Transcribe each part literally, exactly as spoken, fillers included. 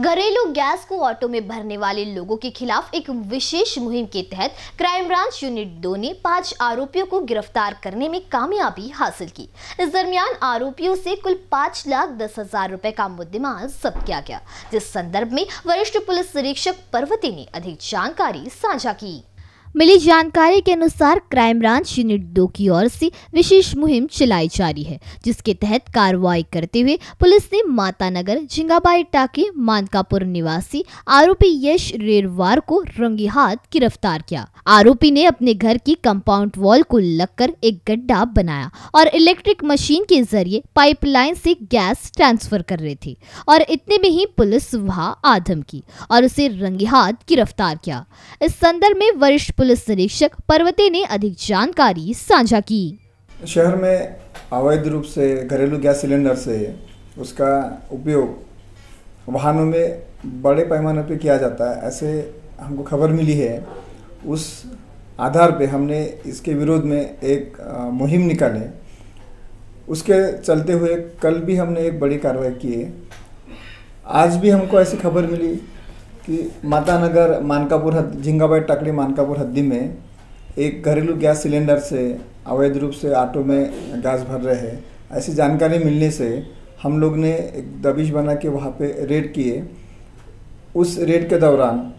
घरेलू गैस को ऑटो में भरने वाले लोगों के खिलाफ एक विशेष मुहिम के तहत क्राइम ब्रांच यूनिट दो ने पांच आरोपियों को गिरफ्तार करने में कामयाबी हासिल की। इस दरमियान आरोपियों से कुल पाँच लाख दस हजार रुपए का मुद्देमाल जब्त किया गया, जिस संदर्भ में वरिष्ठ पुलिस निरीक्षक पर्वती ने अधिक जानकारी साझा की। मिली जानकारी के अनुसार क्राइम ब्रांच यूनिट दो की ओर से विशेष मुहिम चलाई जा रही है, जिसके तहत कार्रवाई करते हुए पुलिस ने माता नगर झिंगाबाई टाकी मानकापुर निवासी आरोपी यश रेरवार को रंगे हाथ गिरफ्तार किया। आरोपी ने अपने घर की कंपाउंड वॉल को लगकर एक गड्ढा बनाया और इलेक्ट्रिक मशीन के जरिए पाइपलाइन से गैस ट्रांसफर कर रहे थे और इतने में ही पुलिस वहां आ धमकी और उसे रंगे हाथ गिरफ्तार किया। इस संदर्भ में वरिष्ठ पुलिस निरीक्षक पर्वती ने अधिक जानकारी साझा की। शहर में अवैध रूप से घरेलू गैस सिलेंडर से उसका उपयोग वाहनों में बड़े पैमाने पर किया जाता है, ऐसे हमको खबर मिली है। उस आधार पे हमने इसके विरोध में एक मुहिम निकाले। उसके चलते हुए कल भी हमने एक बड़ी कार्रवाई की है। आज भी हमको ऐसी खबर मिली कि माता नगर मानकापुर हद झिंगाबाई टाकड़ी मानकापुर हद्दी में एक घरेलू गैस सिलेंडर से अवैध रूप से ऑटो में गैस भर रहे हैं। ऐसी जानकारी मिलने से हम लोग ने एक दबिश बना के वहाँ पे रेड किए। उस रेड के दौरान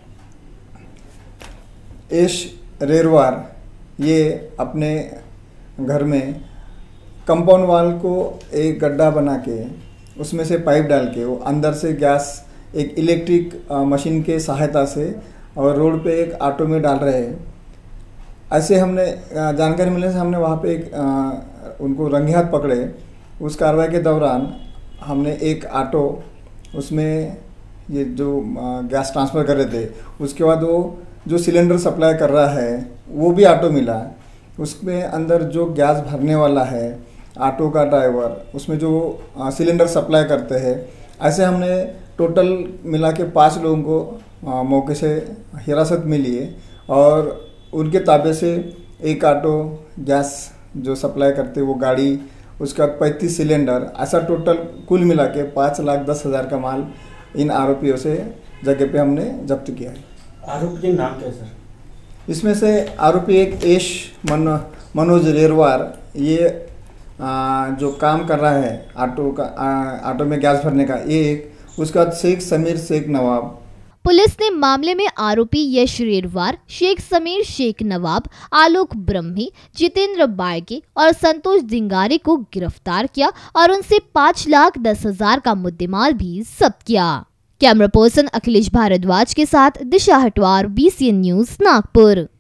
यश रेरवार ये अपने घर में कंपाउंड वॉल को एक गड्ढा बना के उसमें से पाइप डाल के वो अंदर से गैस एक इलेक्ट्रिक मशीन के सहायता से और रोड पे एक ऑटो में डाल रहे हैं। ऐसे हमने जानकारी मिलने से हमने वहाँ पे एक आ, उनको रंगे हाथ पकड़े। उस कार्रवाई के दौरान हमने एक ऑटो उसमें ये जो गैस ट्रांसफ़र कर रहे थे, उसके बाद वो जो सिलेंडर सप्लाई कर रहा है वो भी ऑटो मिला। उसमें अंदर जो गैस भरने वाला है ऑटो का ड्राइवर, उसमें जो सिलेंडर सप्लाई करते हैं, ऐसे हमने टोटल मिला के पाँच लोगों को मौके से हिरासत में लिए और उनके ताबे से एक ऑटो गैस जो सप्लाई करते वो गाड़ी, उसका पैंतीस सिलेंडर, ऐसा टोटल कुल मिला के पाँच लाख दस हज़ार का माल इन आरोपियों से जगह पे हमने जब्त किया है। आरोपी के नाम क्या है सर? इसमें से आरोपी एक यश मन मनोज रेरवार, ये आ, जो काम कर रहा है ऑटो का आ, ऑटो में गैस भरने का, ये एक। उसका शेख समीर शेख नवाब। पुलिस ने मामले में आरोपी यश रेरवार, शेख समीर शेख नवाब, आलोक ब्रह्मी, जितेंद्र बायके और संतोष दिंगारे को गिरफ्तार किया और उनसे पाँच लाख दस हजार का मुद्देमाल भी जब्त किया। कैमरा पर्सन अखिलेश भारद्वाज के साथ Disha Hatwar, B C N news, Nagpur.